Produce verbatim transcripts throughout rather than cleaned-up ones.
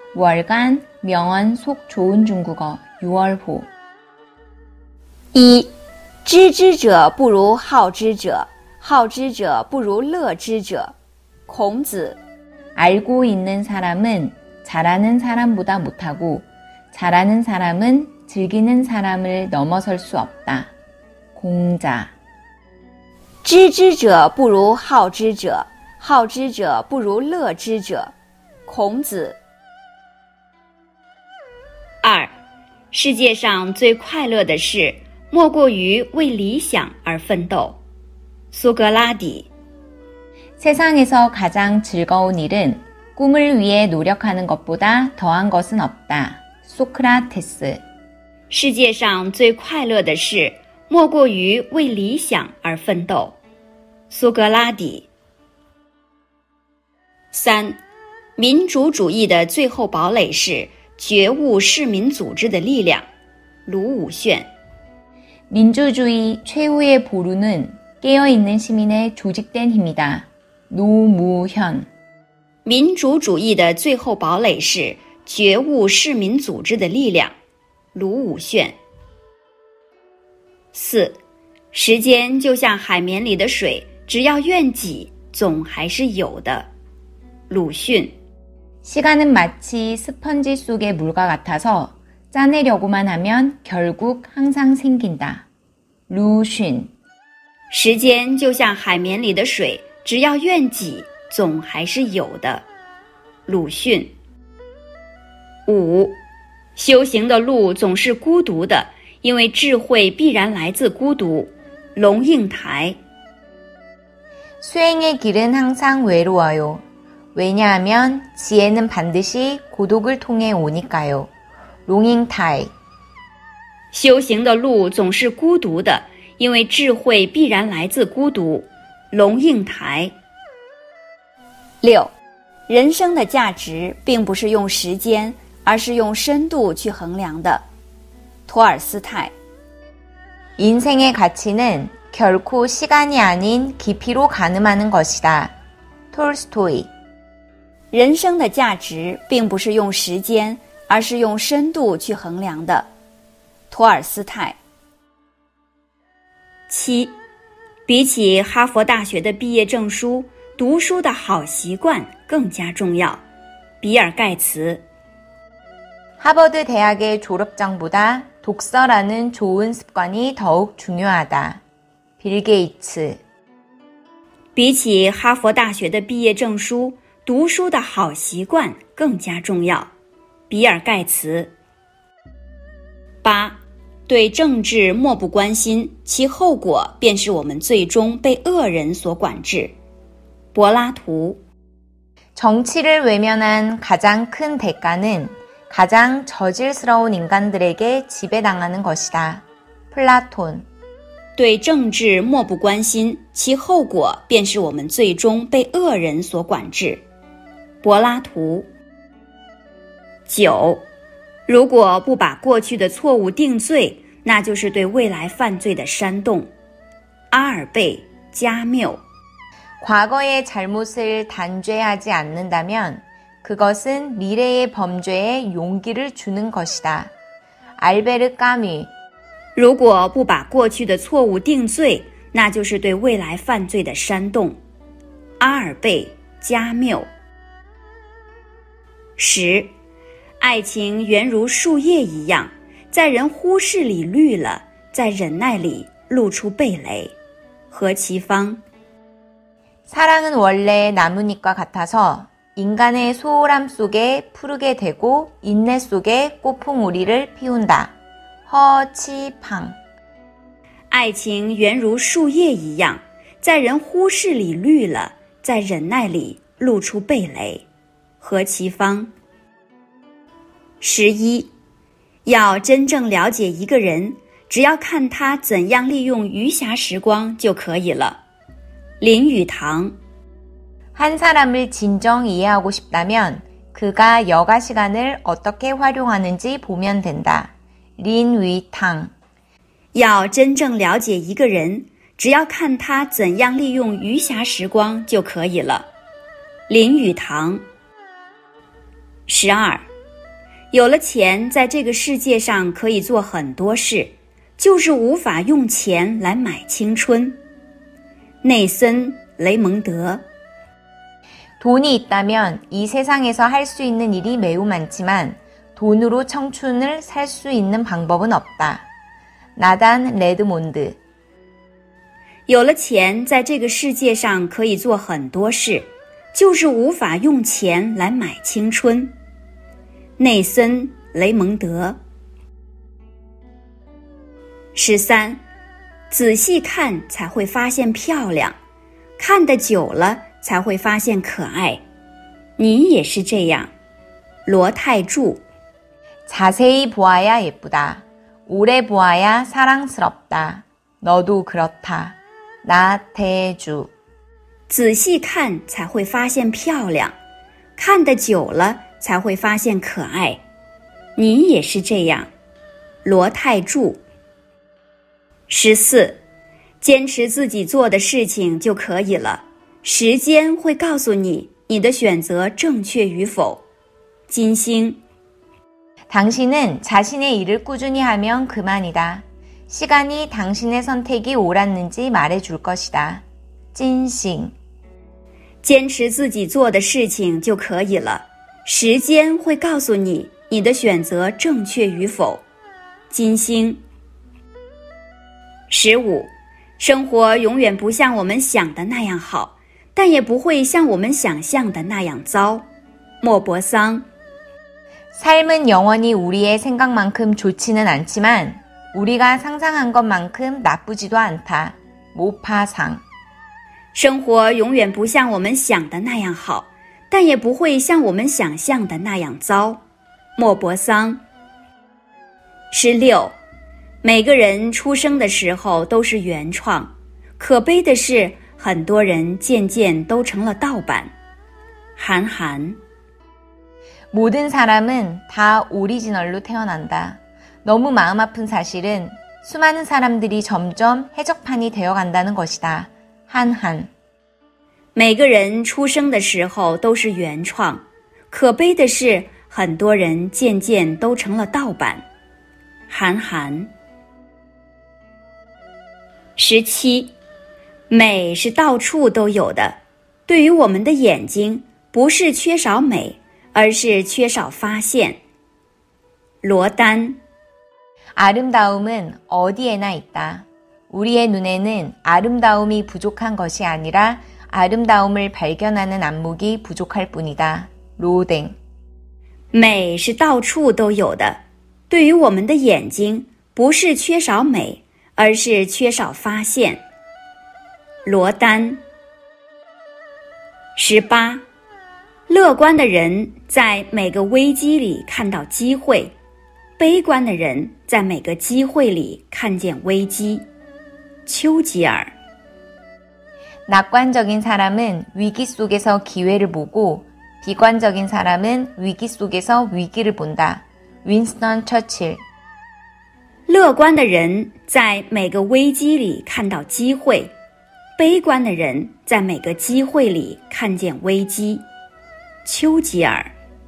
월간 명언 속 좋은 중국어 유월호 一，知之者不如好之者，好之者不如乐之者。孔子。 알고 있는 사람은 잘하는 사람보다 못하고 잘하는 사람은 즐기는 사람을 넘어설 수 없다. 공자. 知之者不如好之者，好之者不如乐之者。孔子。二，世界上最快乐的事，莫过于为理想而奋斗。苏格拉底。 세상에서 가장 즐거운 일은 꿈을 위해 노력하는 것보다 더한 것은 없다. 소크라테스. 世界上最快乐的事，莫过于为理想而奋斗。苏格拉底。三，民主主义的最后堡垒是觉悟市民组织的力量。卢武铉。 민주주의 최후의 보루는 깨어있는 시민의 조직된 힘이다. 노무현. 民主主义的最后堡垒是觉悟市民组织的力量。卢武铉。四，时间就像海绵里的水，只要愿挤，总还是有的。鲁迅。 시간은 마치 스펀지 속의 물과 같아서 짜내려고만 하면 결국 항상 생긴다. 루슌. 时间就像海绵里的水，只要愿挤，总还是有的。鲁迅。五，修行的路总是孤独的，因为智慧必然来自孤独。龙应台。 수행의 길은 항상 외로워요. 왜냐하면 지혜는 반드시 고독을 통해 오니까요. 롱잉타이. 修行的路总是孤独的，因为智慧必然来自孤独。龙应台。六，人生的价值并不是用时间，而是用深度去衡量的。托尔斯泰。 인생의 가치는 결코 시간이 아닌 깊이로 가늠하는 것이다. 톨스토이. 人生的价值并不是用时间，而是用深度去衡量的。托尔斯泰。七，比起哈佛大学的毕业证书，读书的好习惯更加重要。比尔盖茨。 하버드 대학의 졸업장보다 독서라는 좋은 습관이 더욱 중요하다. 빌 게이츠. 比起哈佛大学的毕业证书，读书的好习惯更加重要。比尔盖茨。八，对政治漠不关心，其后果便是我们最终被恶人所管制。柏拉图。 정치를 외면한 가장 큰 대가는 가장 저질스러운 인간들에게 지배당하는 것이다. 플라톤. 对政治漠不关心，其后果便是我们最终被恶人所管制。柏拉图。九，如果不把过去的错误定罪，那就是对未来犯罪的煽动。阿尔贝·加缪。 과거의 잘못을 단죄하지 않는다면 그것은 미래의 범죄에 용기를 주는 것이다. 알베르 까뮤. 如果不把过去的错误定罪，那就是对未来犯罪的煽动。阿尔贝·加缪。十，爱情原如树叶一样，在人忽视里绿了，在忍耐里露出蓓蕾。何其芳。 사랑은 원래 나뭇잎과 같아서 인간의 소홀함 속에 푸르게 되고 인내 속에 꽃풍우리를 피운다. 허치팡. 爱情原如树叶一样，在人忽视里绿了，在忍耐里露出蓓蕾。何其芳。十一，要真正了解一个人，只要看他怎样利用余暇时光就可以了。林语堂。 한 사람을 진정 이해하고 싶다면 그가 여가 시간을 어떻게 활용하는지 보면 된다. 린위탕. 要真正了解一个人，只要看他怎样利用余暇时光就可以了。林语堂。十二， 有了钱，在这个世界上可以做很多事，就是无法用钱来买青春。内森·雷蒙德。 돈이 있다면 이 세상에서 할 수 있는 일이 매우 많지만 돈으로 청춘을 살 수 있는 방법은 없다. 나단 레드몬드。 有了钱，在这个世界上可以做很多事，就是无法用钱来买青春。内森·雷蒙德。十三，仔细看才会发现漂亮，看得久了才会发现可爱。你也是这样。罗泰柱。 자세히 보아야 예쁘다. 오래 보아야 사랑스럽다. 너도 그렇다. 나태주。 仔细看才会发现漂亮，看得久了才会发现可爱。你也是这样。罗泰柱。十四，坚持自己做的事情就可以了，时间会告诉你你的选择正确与否。金星。 당신은 자신의 일을 꾸준히 하면 그만이다. 시간이 당신의 선택이 옳았는지 말해줄 것이다. 찐싱。 坚持自己做的事情就可以了，时间会告诉你你的选择正确与否。金星。十五，生活永远不像我们想的那样好，但也不会像我们想象的那样糟。莫泊桑。 삶은 영원히 우리의 생각만큼 좋지는 않지만 우리가 상상한 것만큼 나쁘지도 않다. 모파상。 生活永远不像我们想的那样好，但也不会像我们想象的那样糟。莫泊桑。十六，每个人出生的时候都是原创，可悲的是，很多人渐渐都成了盗版。韩寒。 모든 사람은 다 오리지널로 태어난다. 너무 마음 아픈 사실은 수많은 사람들이 점점 해적판이 되어간다는 것이다. 한한。 每个人出生的时候都是原创，可悲的是，很多人渐渐都成了盗版。韩寒。十七，美是到处都有的，对于我们的眼睛，不是缺少美，而是缺少发现。罗丹。 아름다움은 어디에나 있다. 우리의 눈에는 아름다움이 부족한 것이 아니라 아름다움을 발견하는 안목이 부족할 뿐이다. 로댕。 美是到处都有的，对于我们的眼睛，不是缺少美，而是缺少发现。罗丹。十八，乐观的人在每个危机里看到机会，悲观的人在每个机会里看见危机。丘吉尔。 낙관적인 사람은 위기 속에서 기회를 보고 비관적인 사람은 위기 속에서 위기를 본다. 윈스턴 처칠。 乐观的人在每个危机里看到机会，悲观的人在每个机会里看见危机。丘吉尔。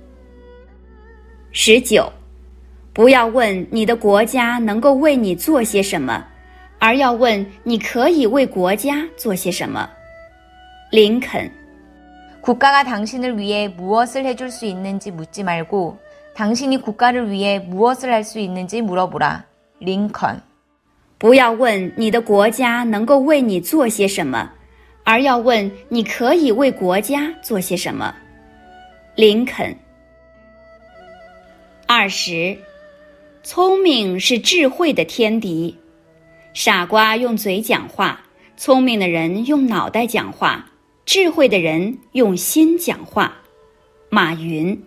十九，不要问你的国家能够为你做些什么，而要问你可以为国家做些什么。林肯。 국가가 당신을 위해 무엇을 해줄 수 있는지 묻지 말고 당신이 국가를 위해 무엇을 할 수 있는지 물어보라. 링컨。 不要问你的国家能够为你做些什么，而要问你可以为国家做些什么。林肯。二十，聪明是智慧的天敌。傻瓜用嘴讲话，聪明的人用脑袋讲话，智慧的人用心讲话。马云。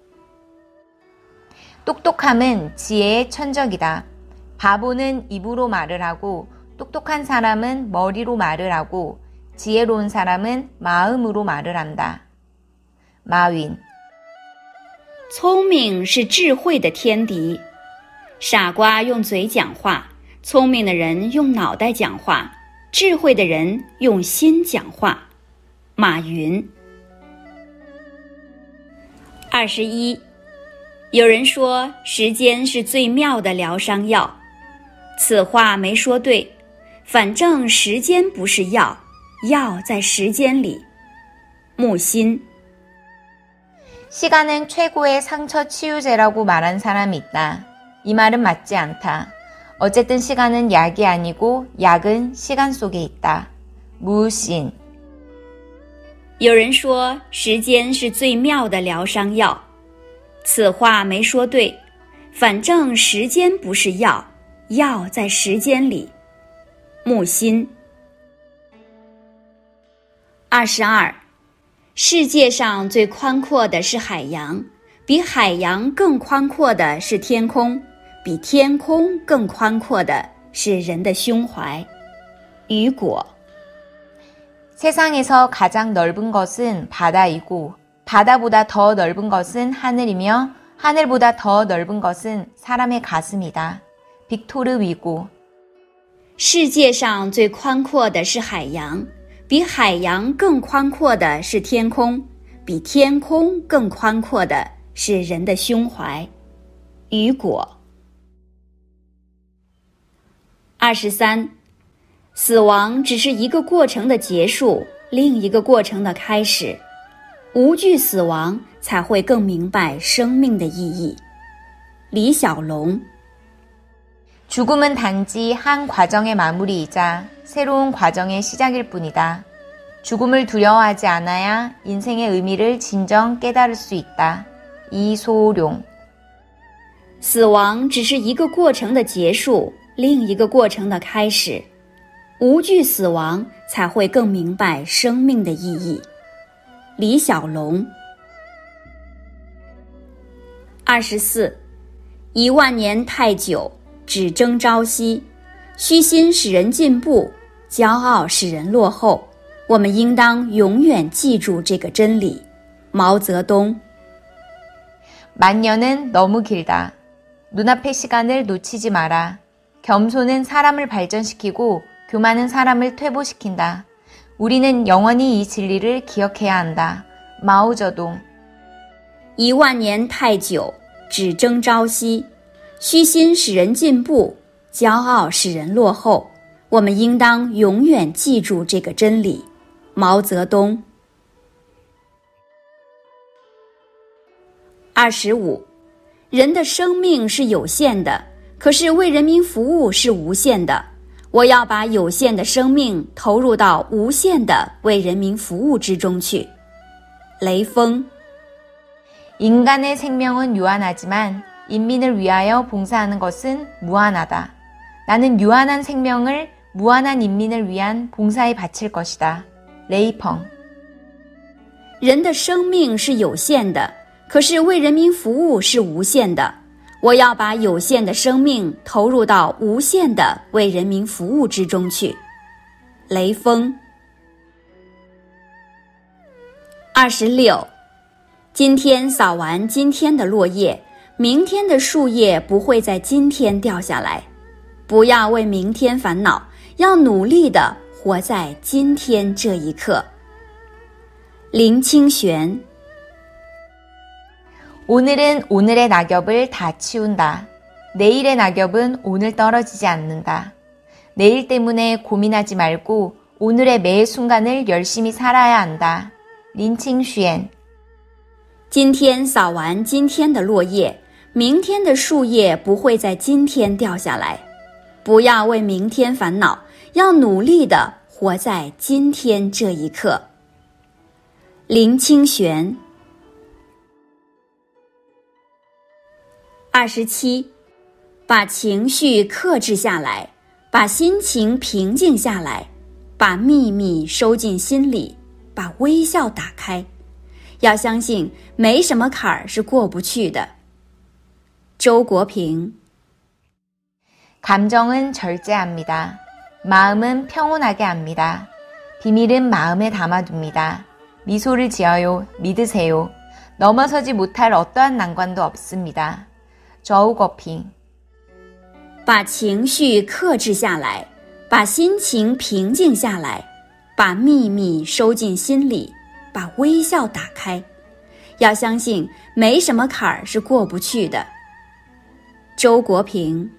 똑똑함은 지혜의 천적이다. 바보는 입으로 말을 하고 똑똑한 사람은 머리로 말을 하고 지혜로운 사람은 마음으로 말을 한다. 마윈。 聪明是智慧的天敌。傻瓜用嘴讲话，聪明的人用脑袋讲话，智慧的人用心讲话。马云。二十一， 有人说时间是最妙的疗伤药，此话没说对，反正时间不是药，药在时间里。木心。 시간은 최고의 상처 치유제라고 말한 사람이 있다. 이 말은 맞지 않다. 어쨌든 시간은 약이 아니고 약은 시간 속에 있다. 무신. 有人说时间是最妙的疗伤药，此话没说对，反正时间不是药，药在时间里。木心。二十二，世界上最宽阔的是海洋，比海洋更宽阔的是天空，比天空更宽阔的是人的胸怀。雨果。 세상에서 가장 넓은 것은 바다이고 바다보다 더 넓은 것은 하늘이며 하늘보다 더 넓은 것은 사람의 가슴이다. 빅토르 위고. 世界上最宽阔的是海洋，比海洋更宽阔的是天空，比天空更宽阔的是人的胸怀。雨果。二十三，死亡只是一个过程的结束，另一个过程的开始。无惧死亡，才会更明白生命的意义。李小龙。 죽음은 단지 한 과정의 마무리이자 새로운 과정의 시작일 뿐이다. 죽음을 두려워하지 않아야 인생의 의미를 진정 깨달을 수 있다. 이소룡. 死亡只是一个过程的结束，另一个过程的开始。无惧死亡，才会更明白生命的意义。李小龙。二十四，一万年太久，只争朝夕。虚心使人进步，骄傲使人落后。我们应当永远记住这个真理。毛泽东。 만 년은 너무 길다. 눈앞의 시간을 놓치지 마라. 겸손은 사람을 발전시키고 교만은 사람을 퇴보시킨다. 우리는 영원히 이 진리를 기억해야 한다. 마오쩌둥. 一万年太久，只争朝夕。虚心使人进步，骄傲使人落后。我们应当永远记住这个真理。毛泽东。二十五，人的生命是有限的，可是为人民服务是无限的。我要把有限的生命投入到无限的为人民服务之中去。雷锋。 인간의 생명은 유한하지만 인민을 위하여 봉사하는 것은 무한하다. 나는 유한한 생명을 무한한 인민을 위한 봉사에 바칠 것이다. 레이펑. 人的生命是有限的，可是为人民服务是无限的。我要把有限的生命投入到无限的为人民服务之中去。雷锋。二十六，今天扫完今天的落叶，明天的树叶不会在今天掉下来。不要为明天烦恼，要努力地活在今天这一刻。林清玄。 오늘은 오늘의 낙엽을 다 치운다. 내일의 낙엽은 오늘 떨어지지 않는다. 내일 때문에 고민하지 말고 오늘의 매 순간을 열심히 살아야 한다. 린칭슈엔. 今天扫完今天的落叶，明天的树叶不会在今天掉下来。不要为明天烦恼，要努力地活在今天这一刻。林清玄。二十七，把情绪克制下来，把心情平静下来，把秘密收进心里，把微笑打开。要相信，没什么坎儿是过不去的。周国平。 감정은 절제합니다. 마음은 평온하게 합니다. 비밀은 마음에 담아둡니다. 미소를 지어요. 믿으세요. 넘어서지 못할 어떠한 난관도 없습니다. 저우거핑. 把情绪克制下来，把心情平静下来，把秘密收进心里，把微笑打开。 要相信没什么坎儿是过不去的。周国平。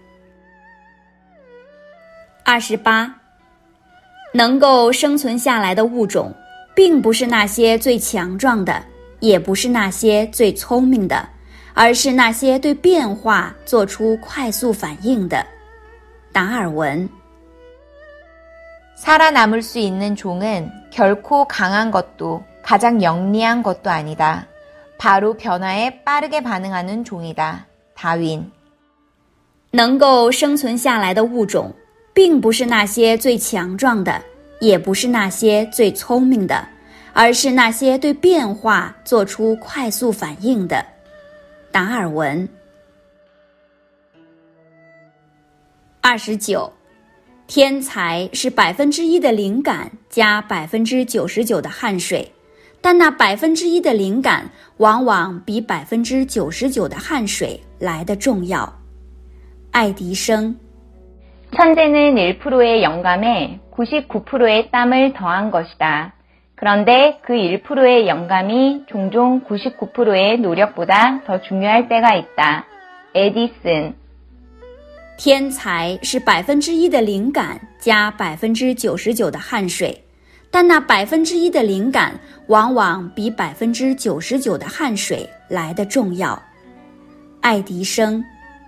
二十八，能够生存下来的物种，并不是那些最强壮的，也不是那些最聪明的，而是那些对变化做出快速反应的。达尔文。 살아남을 수 있는 종은 결코 강한 것도 가장 영리한 것도 아니다. 바로 변화에 빠르게 반응하는 종이다. 다윈. 能够生存下来的物种，并不是那些最强壮的，也不是那些最聪明的，而是那些对变化做出快速反应的。达尔文。二十九，天才是百分之一的灵感加百分之九十九的汗水，但那百分之一的灵感往往比百分之九十九的汗水来得重要。爱迪生。 천재는 일 퍼센트의 영감에 구십구 퍼센트의 땀을 더한 것이다. 그런데 그 일 퍼센트의 영감이 종종 구십구 퍼센트의 노력보다 더 중요할 때가 있다. 에디슨. 天才是百分之一的灵感加百分之九十九的汗水，但那百分之一的灵感往往比百分之九十九的汗水来得重要。爱迪生。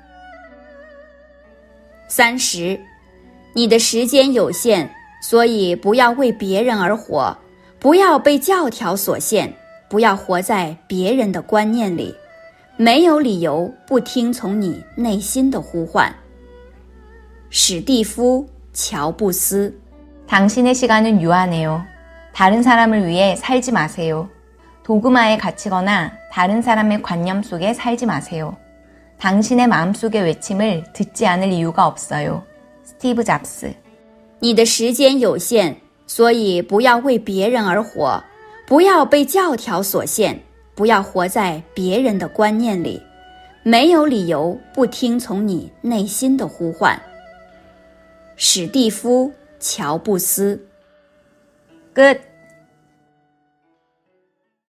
三十，你的时间有限，所以不要为别人而活，不要被教条所限，不要活在别人的观念里，没有理由不听从你内心的呼唤。史蒂夫·乔布斯。 당신의 시간은 유한해요. 다른 사람을 위해 살지 마세요. 도그마에 갇히거나 다른 사람의 관념 속에 살지 마세요. 당신의 마음속의 외침을 듣지 않을 이유가 없어요. 스티브 잡스. 你的时间有限，所以不要为别人而活，不要被教条所限，不要活在别人的观念里，没有理由不听从你内心的呼唤。史蒂夫·乔布斯。 끝.